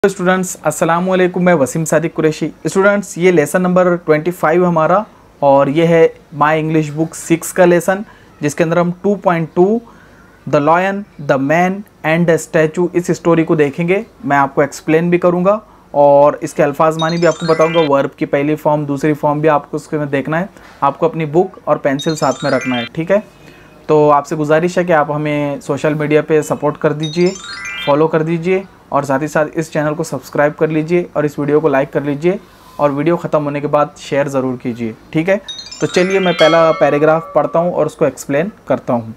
Students अस्सलाम वालेकुम, मैं वसीम सादिक कुरैशी। स्टूडेंट्स ये लेसन नंबर 25 हमारा और ये है माय इंग्लिश बुक 6 का लेसन, जिसके अंदर हम 2.2 the lion the man and the statue इस स्टोरी को देखेंगे। मैं आपको एक्सप्लेन भी करूँगा और इसके अल्फाज मानी भी आपको बताऊँगा। वर्ब की पहली फॉर्म दूसरी फॉर्म भी आपको उसके में देखना है। आपको अपनी बुक और पेंसिल साथ में रखना है, ठीक है। तो आपसे गुजारिश है कि आप हमें सोशल मीडिया पे सपोर्ट कर दीजिए, फॉलो कर दीजिए और साथ ही साथ इस चैनल को सब्सक्राइब कर लीजिए और इस वीडियो को लाइक कर लीजिए और वीडियो ख़त्म होने के बाद शेयर ज़रूर कीजिए, ठीक है। तो चलिए मैं पहला पैराग्राफ पढ़ता हूँ और उसको एक्सप्लेन करता हूँ।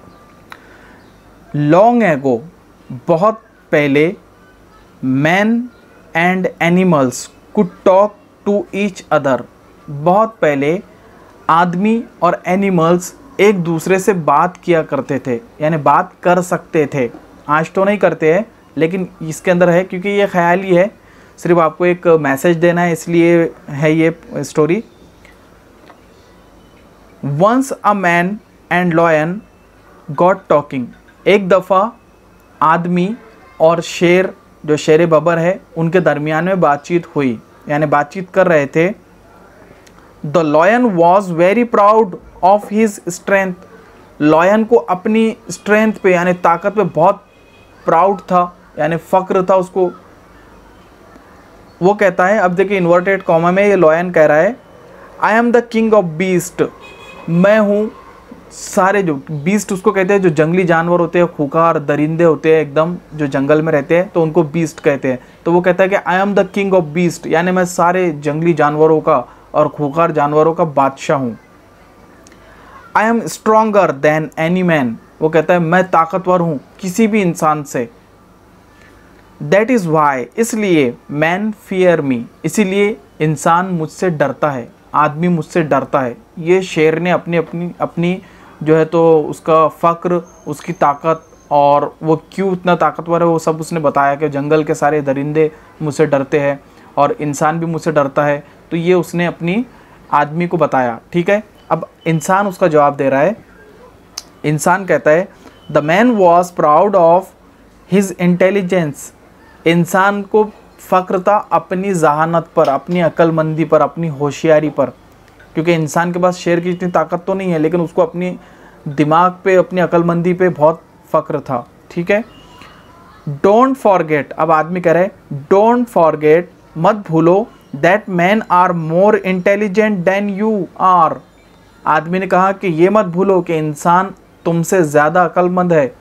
लॉन्ग एगो, बहुत पहले, man and animals could talk to each other, बहुत पहले आदमी और एनिमल्स एक दूसरे से बात किया करते थे, यानी बात कर सकते थे। आज तो नहीं करते हैं लेकिन इसके अंदर है, क्योंकि ये ख्याली है, सिर्फ आपको एक मैसेज देना है, इसलिए है ये story. Once a man and lion got talking, एक दफ़ा आदमी और शेर, जो शेर बबर है, उनके दरमियान में बातचीत हुई, यानी बातचीत कर रहे थे। The lion was very proud of his strength, lion को अपनी स्ट्रेंथ पे यानी ताकत पे बहुत प्राउड था, यानी फ़क्र था उसको। वो कहता है, अब देखिए इन्वर्टेड कॉमा में ये लॉयन कह रहा है, I am the king of beast, मैं हूँ सारे, जो बीस्ट उसको कहते हैं जो जंगली जानवर होते हैं, खूंखार दरिंदे होते हैं एकदम, जो जंगल में रहते हैं, तो उनको बीस्ट कहते हैं। तो वो कहता है कि I am the king of beast, यानी मैं सारे जंगली जानवरों का और खूंखार जानवरों का बादशाह हूँ। I am stronger than any man, वो कहता है मैं ताकतवर हूँ किसी भी इंसान से। दैट इज़ वाई, इसलिए, मैन फियर मी, इसीलिए इंसान मुझसे डरता है, आदमी मुझसे डरता है। ये शेर ने अपनी जो है तो उसका फ़क्र, उसकी ताकत और वो क्यों इतना ताकतवर है वो सब उसने बताया कि जंगल के सारे दरिंदे मुझसे डरते हैं और इंसान भी मुझसे डरता है। तो ये उसने अपनी आदमी को बताया, ठीक है। अब इंसान उसका जवाब दे रहा है। इंसान कहता है, the man was proud of his intelligence, इंसान को फ़क्र था अपनी जहानत पर, अपनी अक्लमंदी पर, अपनी होशियारी पर, क्योंकि इंसान के पास शेर की इतनी ताकत तो नहीं है, लेकिन उसको अपनी दिमाग पे, अपनी अक्लमंदी पे बहुत फ़क्र था, ठीक है। डोंट फॉरगेट, अब आदमी कह रहा है डोंट फॉरगेट, मत भूलो, that man are more intelligent than you are, आदमी ने कहा कि ये मत भूलो कि इंसान तुमसे ज़्यादा अक्लमंद है।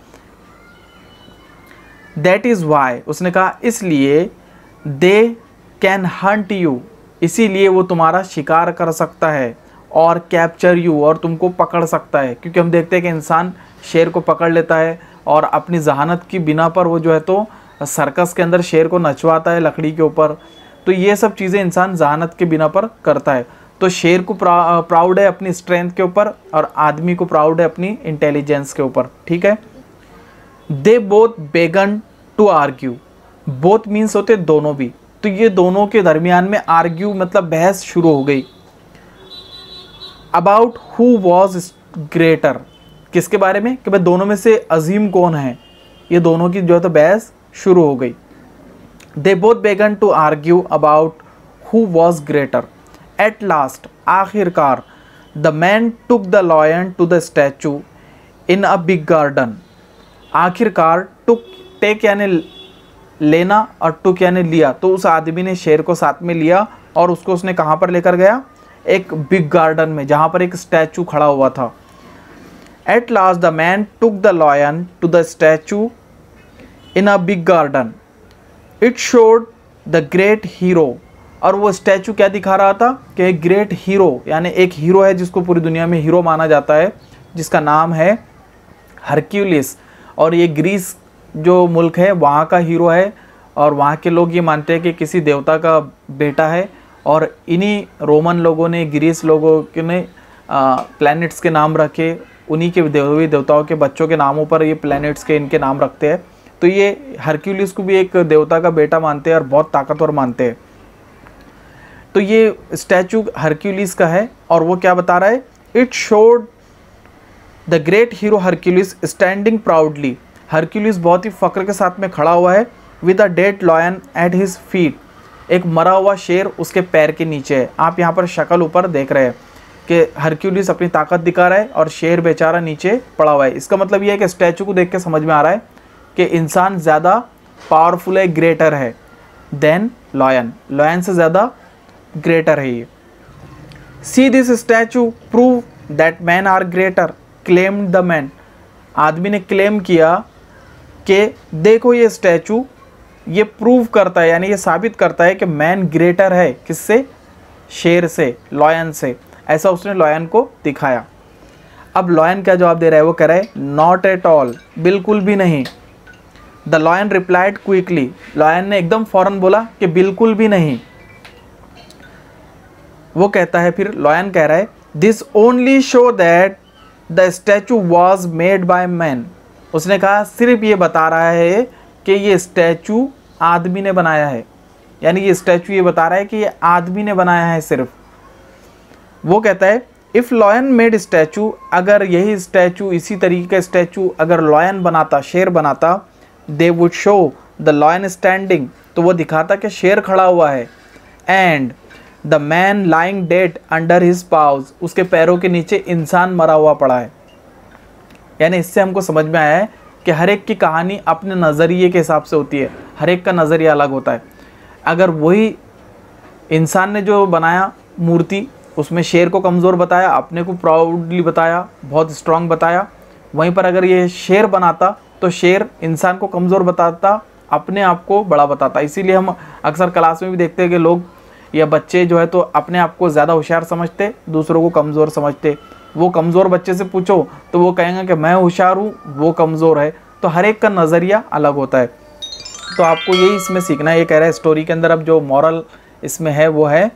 दैट इज़ वाई, उसने कहा इसलिए, दे कैन हंट यू, इसीलिए वो तुम्हारा शिकार कर सकता है, और कैप्चर यू, और तुमको पकड़ सकता है, क्योंकि हम देखते हैं कि इंसान शेर को पकड़ लेता है और अपनी जहानत की बिना पर वो जो है तो सर्कस के अंदर शेर को नचवाता है लकड़ी के ऊपर। तो ये सब चीज़ें इंसान जहानत के बिना पर करता है। तो शेर को प्राउड है अपनी स्ट्रेंथ के ऊपर और आदमी को प्राउड है अपनी इंटेलिजेंस के ऊपर, ठीक है। They both began to argue, both means होते दोनों भी, तो ये दोनों के दरमियान में आर्ग्यू मतलब बहस शुरू हो गई। अबाउट हु वॉज ग्रेटर, किसके बारे में, कि भाई दोनों में से अजीम कौन है, ये दोनों की जो है तो बहस शुरू हो गई। They both began to argue about who was greater. At last, आखिरकार, the man took the lion to the statue in a big garden, आखिरकार, टुक, टेक यानी लेना और टुक यानी लिया, तो उस आदमी ने शेर को साथ में लिया और उसको उसने कहाँ पर लेकर गया, एक बिग गार्डन में, जहाँ पर एक स्टैचू खड़ा हुआ था। At last the man took the lion to the statue in a big garden, it showed the great hero, और वो स्टैचू क्या दिखा रहा था कि एक ग्रेट हीरो, यानी एक हीरो है जिसको पूरी दुनिया में हीरो माना जाता है, जिसका नाम है हरक्यूलिस, और ये ग्रीस जो मुल्क है वहाँ का हीरो है, और वहाँ के लोग ये मानते हैं कि किसी देवता का बेटा है, और इन्हीं रोमन लोगों ने, ग्रीस लोगों ने प्लैनेट्स के नाम रखे, उन्हीं के देवी देवताओं के बच्चों के नामों पर ये प्लैनेट्स के इनके नाम रखते हैं। तो ये हरक्यूलिस को भी एक देवता का बेटा मानते हैं और बहुत ताकतवर मानते हैं। तो ये स्टैचू हरक्यूलिस का है और वो क्या बता रहा है, it showed the great hero Hercules standing proudly, Hercules बहुत ही फ़क्र के साथ में खड़ा हुआ है with a dead lion at his feet, एक मरा हुआ शेर उसके पैर के नीचे है। आप यहाँ पर शक्ल ऊपर देख रहे हैं कि हरक्यूलिस अपनी ताकत दिखा रहा है और शेर बेचारा नीचे पड़ा हुआ है। इसका मतलब ये है कि स्टैचू को देख के समझ में आ रहा है कि इंसान ज़्यादा पावरफुल है, ग्रेटर है देन लॉयन, लॉयन से ज़्यादा ग्रेटर है ये। See this statue prove that man are greater, claimed the man, आदमी ने क्लेम किया कि देखो ये स्टैचू ये प्रूव करता है, यानी ये साबित करता है कि मैन ग्रेटर है, किससे? शेर से, लॉयन से। ऐसा उसने लॉयन को दिखाया। अब लॉयन क्या जवाब दे रहा है? वो कह रहा है नॉट एट ऑल, बिल्कुल भी नहीं। The lion replied quickly, lion ने एकदम फौरन बोला कि बिल्कुल भी नहीं। वो कहता है, फिर लॉयन कह रहा है this only show that the statue was made by man, उसने कहा सिर्फ ये बता रहा है कि ये स्टैचू आदमी ने बनाया है, यानी ये स्टैचू ये बता रहा है कि ये आदमी ने बनाया है सिर्फ। वो कहता है इफ़ लॉयन मेड स्टैचू, अगर यही स्टैचू, इसी तरीके का स्टैचू अगर लॉयन बनाता, शेर बनाता, they would show the lion standing, तो वो दिखाता कि शेर खड़ा हुआ है, and the man lying dead under his paws, उसके पैरों के नीचे इंसान मरा हुआ पड़ा है। यानी इससे हमको समझ में आया है कि हर एक की कहानी अपने नज़रिए के हिसाब से होती है, हर एक का नज़रिया अलग होता है। अगर वही इंसान ने जो बनाया मूर्ति, उसमें शेर को कमज़ोर बताया, अपने को प्राउडली बताया, बहुत स्ट्रांग बताया, वहीं पर अगर ये शेर बनाता तो शेर इंसान को कमज़ोर बताता, अपने आप को बड़ा बताता। इसीलिए हम अक्सर क्लास में भी देखते हैं कि लोग या बच्चे जो है तो अपने आप को ज़्यादा होशियार समझते, दूसरों को कमज़ोर समझते। वो कमज़ोर बच्चे से पूछो तो वो कहेंगे कि मैं होशियार हूँ, वो कमज़ोर है। तो हर एक का नज़रिया अलग होता है। तो आपको यही इसमें सीखना है। ये कह रहा है स्टोरी के अंदर अब जो मॉरल इसमें है वो है,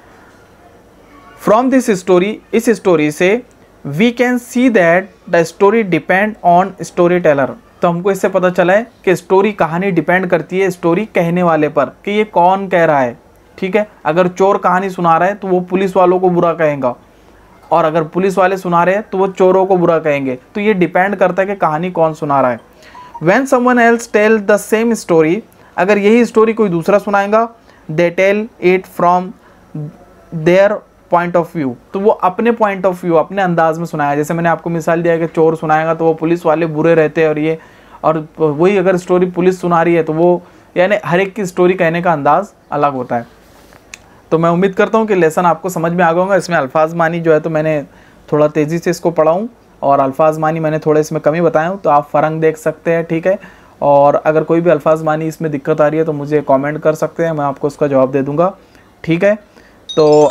फ्रॉम दिस स्टोरी, इस स्टोरी से we can see that the story depend on story teller. तो हमको इससे पता चला है कि स्टोरी, कहानी डिपेंड करती है स्टोरी कहने वाले पर, कि ये कौन कह रहा है। ठीक है, अगर चोर कहानी सुना रहा है तो वो पुलिस वालों को बुरा कहेगा, और अगर पुलिस वाले सुना रहे हैं तो वो चोरों को बुरा कहेंगे। तो ये डिपेंड करता है कि कहानी कौन सुना रहा है। When someone else tell the same story, अगर यही स्टोरी कोई दूसरा सुनाएगा, they tell it from their point of view, तो वो अपने पॉइंट ऑफ व्यू, अपने अंदाज में सुनाया। जैसे मैंने आपको मिसाल दिया कि चोर सुनाएगा तो वो पुलिस वाले बुरे रहते हैं, और ये, और वही अगर स्टोरी पुलिस सुना रही है तो वो, यानी हर एक की स्टोरी कहने का अंदाज अलग होता है। तो मैं उम्मीद करता हूँ कि लेसन आपको समझ में आ गया होगा। इसमें अल्फाज मानी जो है तो मैंने थोड़ा तेज़ी से इसको पढ़ा हूँ, और अल्फाज मानी मैंने थोड़े इसमें कमी बताए हूँ, तो आप फ़र्क देख सकते हैं। ठीक है, और अगर कोई भी अल्फाज मानी इसमें दिक्कत आ रही है तो मुझे कमेंट कर सकते हैं, मैं आपको उसका जवाब दे दूँगा। ठीक है, तो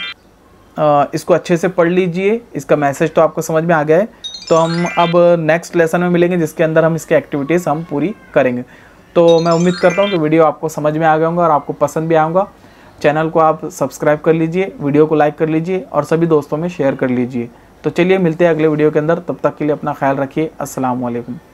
आप इसको अच्छे से पढ़ लीजिए। इसका मैसेज तो आपको समझ में आ गया है। तो हम अब नेक्स्ट लेसन में मिलेंगे, जिसके अंदर हम इसकी एक्टिविटीज़ हम पूरी करेंगे। तो मैं उम्मीद करता हूँ कि वीडियो आपको समझ में आ गया होगा और आपको पसंद भी आऊँगा। चैनल को आप सब्सक्राइब कर लीजिए, वीडियो को लाइक कर लीजिए और सभी दोस्तों में शेयर कर लीजिए। तो चलिए मिलते हैं अगले वीडियो के अंदर, तब तक के लिए अपना ख्याल रखिए। अस्सलाम वालेकुम।